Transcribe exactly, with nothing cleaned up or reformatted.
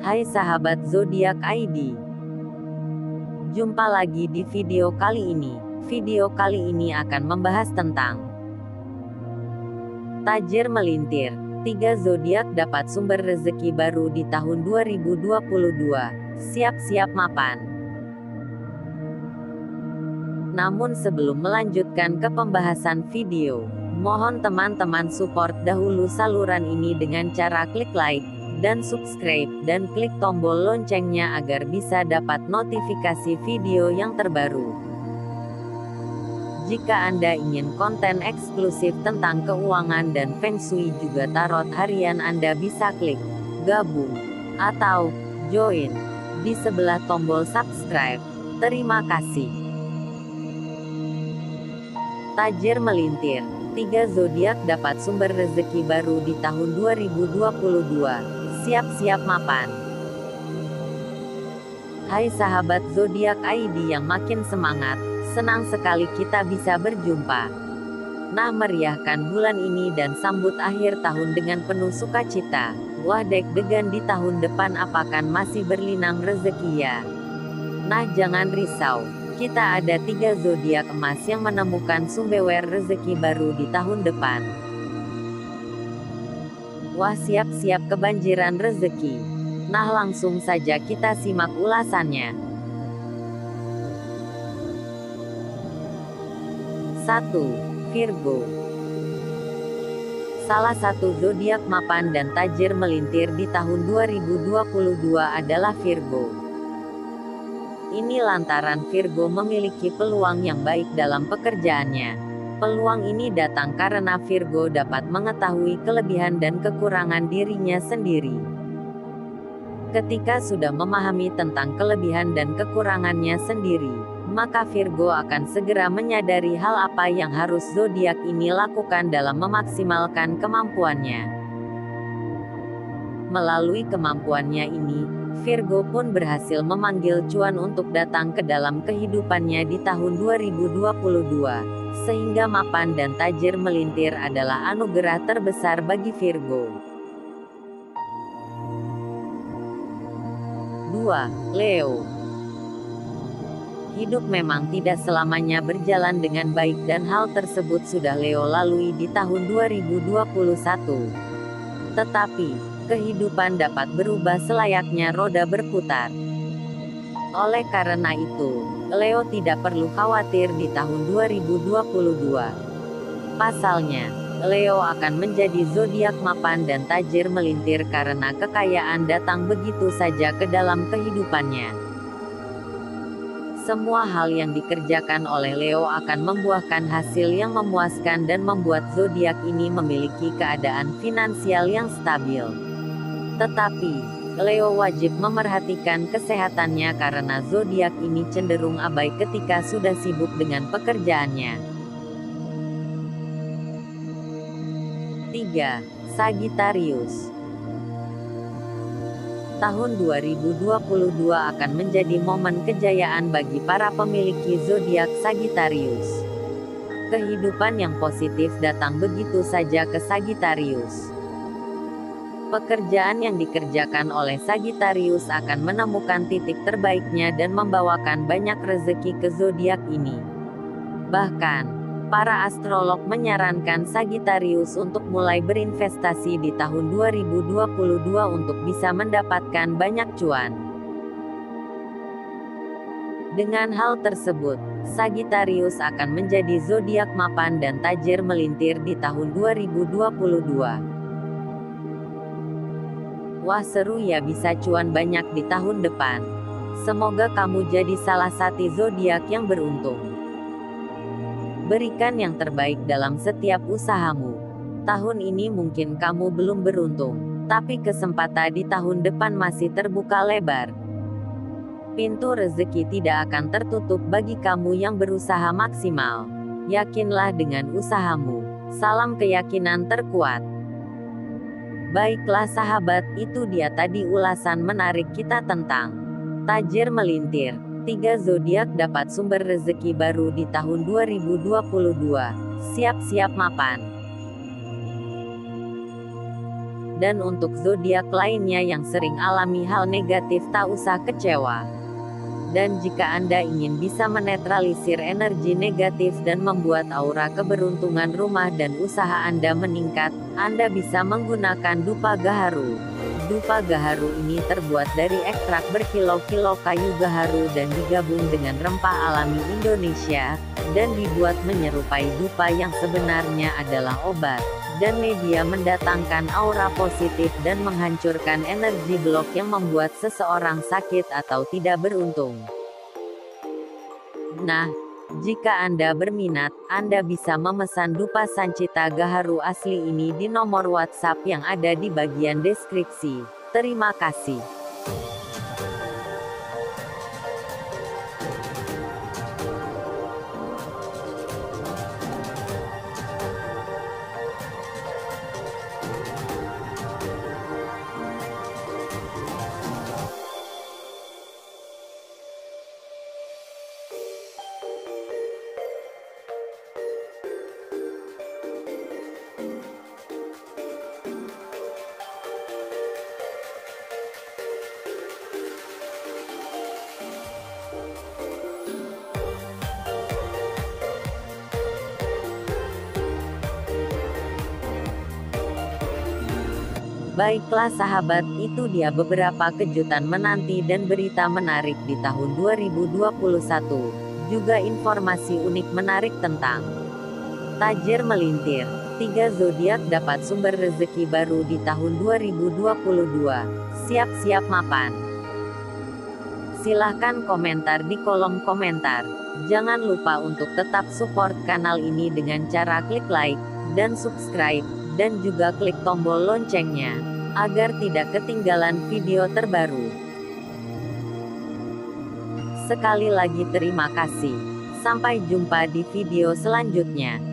Hai sahabat zodiak I D. Jumpa lagi di video kali ini. Video kali ini akan membahas tentang Tajir melintir. Tiga zodiak dapat sumber rezeki baru di tahun dua ribu dua puluh dua. Siap-siap mapan. Namun sebelum melanjutkan ke pembahasan video, mohon teman-teman support dahulu saluran ini dengan cara klik like dan subscribe, dan klik tombol loncengnya agar bisa dapat notifikasi video yang terbaru. Jika Anda ingin konten eksklusif tentang keuangan dan feng shui juga tarot harian, Anda bisa klik gabung atau join di sebelah tombol subscribe. Terima kasih. Tajir melintir. Tiga zodiak dapat sumber rezeki baru di tahun dua ribu dua puluh dua. Siap-siap mapan. Hai sahabat zodiak I D yang makin semangat, senang sekali kita bisa berjumpa. Nah, meriahkan bulan ini dan sambut akhir tahun dengan penuh sukacita. Wah, deg-degan di tahun depan apakan masih berlinang rezeki ya? Nah, jangan risau. Kita ada tiga zodiak emas yang menemukan sumber rezeki baru di tahun depan. Wah, siap-siap kebanjiran rezeki. Nah, langsung saja kita simak ulasannya. satu. Virgo. Salah satu zodiak mapan dan tajir melintir di tahun dua ribu dua puluh dua adalah Virgo. Ini lantaran Virgo memiliki peluang yang baik dalam pekerjaannya. Peluang ini datang karena Virgo dapat mengetahui kelebihan dan kekurangan dirinya sendiri. Ketika sudah memahami tentang kelebihan dan kekurangannya sendiri, maka Virgo akan segera menyadari hal apa yang harus zodiak ini lakukan dalam memaksimalkan kemampuannya. Melalui kemampuannya ini, Virgo pun berhasil memanggil cuan untuk datang ke dalam kehidupannya di tahun dua ribu dua puluh dua. Sehingga mapan dan tajir melintir adalah anugerah terbesar bagi Virgo. dua. Leo. Hidup memang tidak selamanya berjalan dengan baik dan hal tersebut sudah Leo lalui di tahun dua ribu dua puluh satu. Tetapi, kehidupan dapat berubah selayaknya roda berputar. Oleh karena itu, Leo tidak perlu khawatir di tahun dua ribu dua puluh dua. Pasalnya, Leo akan menjadi zodiak mapan dan tajir melintir karena kekayaan datang begitu saja ke dalam kehidupannya. Semua hal yang dikerjakan oleh Leo akan membuahkan hasil yang memuaskan dan membuat zodiak ini memiliki keadaan finansial yang stabil. Tetapi, Leo wajib memerhatikan kesehatannya karena zodiak ini cenderung abai ketika sudah sibuk dengan pekerjaannya. tiga. Sagittarius. Tahun dua ribu dua puluh dua akan menjadi momen kejayaan bagi para pemiliki zodiak Sagittarius. Kehidupan yang positif datang begitu saja ke Sagittarius. Pekerjaan yang dikerjakan oleh Sagittarius akan menemukan titik terbaiknya dan membawakan banyak rezeki ke zodiak ini. Bahkan, para astrolog menyarankan Sagittarius untuk mulai berinvestasi di tahun dua ribu dua puluh dua untuk bisa mendapatkan banyak cuan. Dengan hal tersebut, Sagittarius akan menjadi zodiak mapan dan tajir melintir di tahun dua ribu dua puluh dua. Wah, seru ya, bisa cuan banyak di tahun depan. Semoga kamu jadi salah satu zodiak yang beruntung. Berikan yang terbaik dalam setiap usahamu. Tahun ini mungkin kamu belum beruntung, tapi kesempatan di tahun depan masih terbuka lebar. Pintu rezeki tidak akan tertutup bagi kamu yang berusaha maksimal. Yakinlah dengan usahamu. Salam keyakinan terkuat. Baiklah sahabat, itu dia tadi ulasan menarik kita tentang tajir melintir. Tiga zodiak dapat sumber rezeki baru di tahun dua ribu dua puluh dua. Siap-siap mapan. Dan untuk zodiak lainnya yang sering alami hal negatif, tak usah kecewa. Dan jika Anda ingin bisa menetralisir energi negatif dan membuat aura keberuntungan rumah dan usaha Anda meningkat, Anda bisa menggunakan dupa gaharu. Dupa gaharu ini terbuat dari ekstrak berkilo-kilo kayu gaharu dan digabung dengan rempah alami Indonesia, dan dibuat menyerupai dupa yang sebenarnya adalah obat, dan media mendatangkan aura positif dan menghancurkan energi blok yang membuat seseorang sakit atau tidak beruntung. Nah, jika Anda berminat, Anda bisa memesan dupa Sancita Gaharu asli ini di nomor WhatsApp yang ada di bagian deskripsi. Terima kasih. Baiklah sahabat, itu dia beberapa kejutan menanti dan berita menarik di tahun dua ribu dua puluh satu. Juga informasi unik menarik tentang tajir melintir. Tiga zodiak dapat sumber rezeki baru di tahun dua ribu dua puluh dua. Siap-siap mapan. Silahkan komentar di kolom komentar. Jangan lupa untuk tetap support kanal ini dengan cara klik like dan subscribe, dan juga klik tombol loncengnya, agar tidak ketinggalan video terbaru. Sekali lagi terima kasih. Sampai jumpa di video selanjutnya.